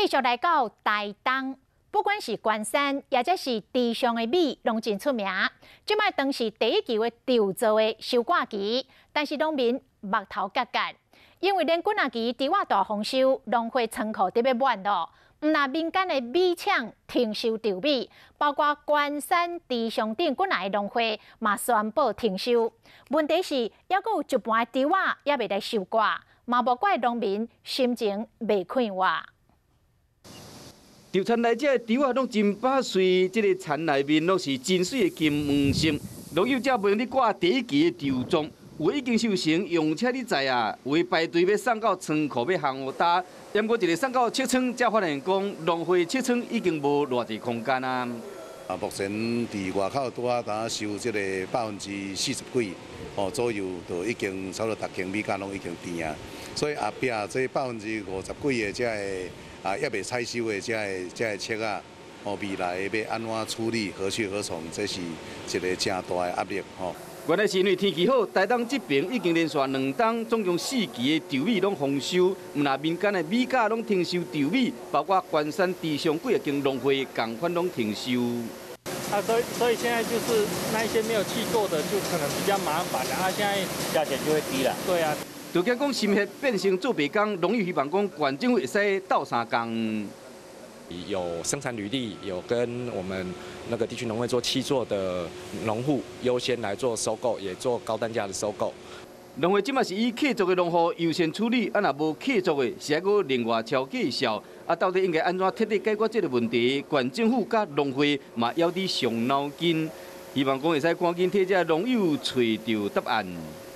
续来到台东，不管是关山，也或是地上的米，拢真出名。即摆当是第一期的稻作的收割期，但是农民目头结结，因为连滚期稻仔大丰收，农会仓库特别满咯。毋但民间的米厂停收稻米，包括关山地上顶滚来的农会嘛宣布停收。问题是，还阁有一半的稻仔也未来收割，嘛无怪农民心情未快活。 稻田内这稻仔拢真把水，这个田内面拢是真水的金黄色。农友才袂用咧挂第一期的稻种，有已经收成，用车你知啊，有排队要送到仓库要烘搭。点过一个送到七仓，才发现讲农会七仓已经无偌济空间啊。 目前伫外口拄啊，当收这个40%几左右，就已经差不多逐间米价拢已经甜啊。所以后壁这50%几的这个还未采收的这个切啊，未来要安怎处理，何去何从，这是一个正大的压力吼。 原来是因为天气好，台东这边已经连续2冬，总共4期的稻米拢丰收。毋那民间的米价拢停收稻米，包括关山地上几个间农会同款拢停收。 所以现在就是那一些没有去过的，就可能比较麻烦了。现在价钱就会低了。对啊。 就惊讲新血变成做白工，农友希望讲县政府会使斗相共。 有生产履历，有跟我们那个地区农会做契作的农户优先来做收购，也做高单价的收购。 农会即马是以客族的农户优先处理，若无客族的，是还阁另外超介绍。到底应该安怎彻底解决这个问题？县政府甲农会嘛要伫上脑筋，希望讲会使赶紧替这农友找到答案。